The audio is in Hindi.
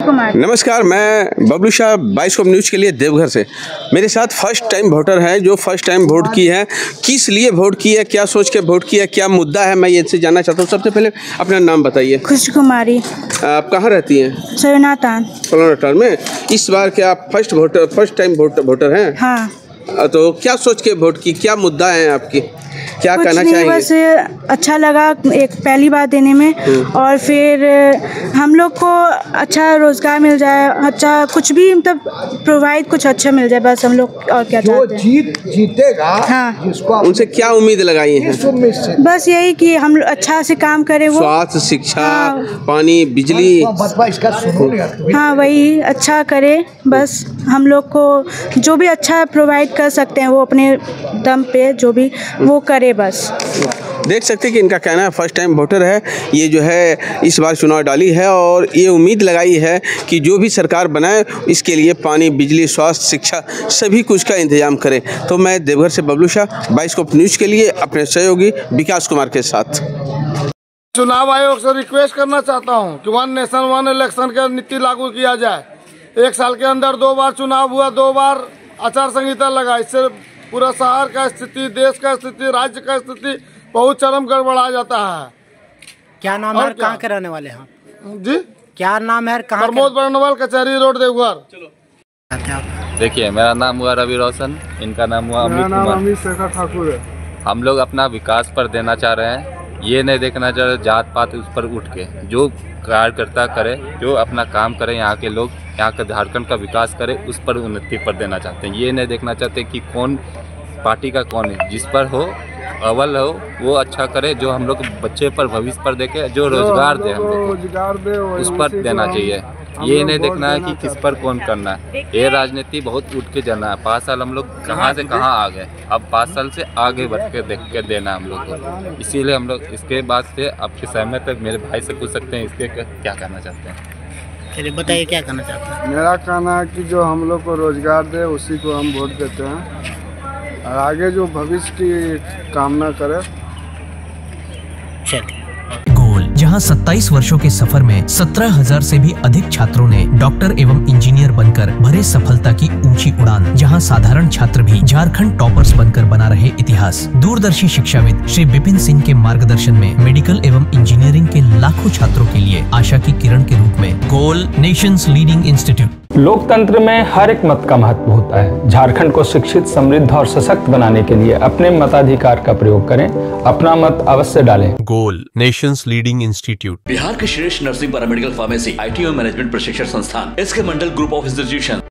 नमस्कार, मैं बबलू शाह, बाइस्कोप न्यूज़ के लिए देवघर से। मेरे साथ फर्स्ट टाइम वोटर हैं जो फर्स्ट टाइम वोट की है। किस लिए वोट की है, क्या सोच के वोट की है, क्या मुद्दा है, मैं ये जानना चाहता हूँ। सबसे पहले अपना नाम बताइए। खुशी कुमारी। आप कहाँ रहती हैं? सोनाटान में। इस बार क्या आप फर्स्ट टाइम वोटर हैं? हाँ। तो क्या सोच के वोट की, क्या मुद्दा है आपकी, क्या कहना चाहेंगे? बस अच्छा लगा एक पहली बार देने में, और फिर हम लोग को अच्छा रोजगार मिल जाए, अच्छा कुछ भी मतलब प्रोवाइड कुछ अच्छा मिल जाए, बस हम लोग और क्या चाहते हैं। जीतेगा हाँ, उनसे क्या उम्मीद लगाई है? बस यही कि हम लोग अच्छा से काम करें, वो स्वास्थ्य, शिक्षा, पानी, बिजली, हाँ वही अच्छा करे। बस हम लोग को जो भी अच्छा प्रोवाइड कर सकते हैं वो अपने दम पे जो भी वो करे बस। देख सकते हैं कि इनका कहना है फर्स्ट टाइम वोटर है, ये जो है इस बार चुनाव डाली है और ये उम्मीद लगाई है कि जो भी सरकार बनाए इसके लिए पानी, बिजली, स्वास्थ्य, शिक्षा सभी कुछ का इंतजाम करे। तो मैं देवघर से बबलू शाह, बाइस्कोप न्यूज़ के लिए अपने सहयोगी विकास कुमार के साथ। चुनाव आयोग से रिक्वेस्ट करना चाहता हूं कि वन नेशन वन इलेक्शन का नीति लागू किया जाए। 1 साल के अंदर 2 बार चुनाव हुआ, 2 बार आचार संहिता लगा। इससे पूरा शहर का स्थिति, देश का स्थिति, राज्य का स्थिति बहुत चरम गड़बड़ा जाता है। क्या नाम है, कहाँ के रहने वाले हैं जी? क्या नाम है, कहाँ? प्रमोद बर्नवाल, कचहरी रोड, देवघर। देखिए, मेरा नाम हुआ रवि रोशन, इनका नाम हुआ अमित शेखर ठाकुर है। हम लोग अपना विकास पर देना चाह रहे हैं, ये नहीं देखना चाह रहे जात पात उस पर उठ के। जो कार्यकर्ता करे, जो अपना काम करे, यहाँ के लोग, यहाँ का झारखंड का विकास करे, उस पर उन्नति पर देना चाहते हैं। ये नहीं देखना चाहते कि कौन पार्टी का कौन है, जिस पर हो अव्वल हो वो अच्छा करे, जो हम लोग बच्चे पर भविष्य पर देखे, जो रोजगार दे, हम लोग उस पर देना चाहिए। ये नहीं देखना है कि किस पर कौन करना है। ये राजनीति बहुत उठ के जाना है। 5 साल हम लोग कहाँ से कहाँ आ गए, अब 5 साल से आगे बढ़ के देख के देना है हम लोग को। इसीलिए हम लोग इसके बाद से आपके सहमत है, मेरे भाई से पूछ सकते हैं इसके क्या करना चाहते हैं। चलिए बताइए क्या करना चाहते हैं। मेरा कहना है कि जो हम लोग को रोजगार दे उसी को हम वोट देते हैं, और आगे जो भविष्य की कामना करे। गोल, जहां 27 वर्षों के सफर में 17,000 से भी अधिक छात्रों ने डॉक्टर एवं इंजीनियर बनकर भरे सफलता की ऊंची उड़ान, जहां साधारण छात्र भी झारखंड टॉपर्स बनकर बना रहे इतिहास। दूरदर्शी शिक्षाविद श्री विपिन सिंह के मार्गदर्शन में मेडिकल एवं इंजीनियरिंग के लाखों छात्रों के लिए आशा की किरण के रूप में गोल, नेशंस लीडिंग इंस्टीट्यूट। लोकतंत्र में हर एक मत का महत्व होता है। झारखंड को शिक्षित, समृद्ध और सशक्त बनाने के लिए अपने मताधिकार का प्रयोग करें, अपना मत अवश्य डालें। Goal, nations leading institute. Bihar के श्रेष्ठ नर्सिंग, पैरामेडिकल, फार्मेसी, IT और मैनेजमेंट प्रशिक्षण संस्थान, SK Mandal group of institution,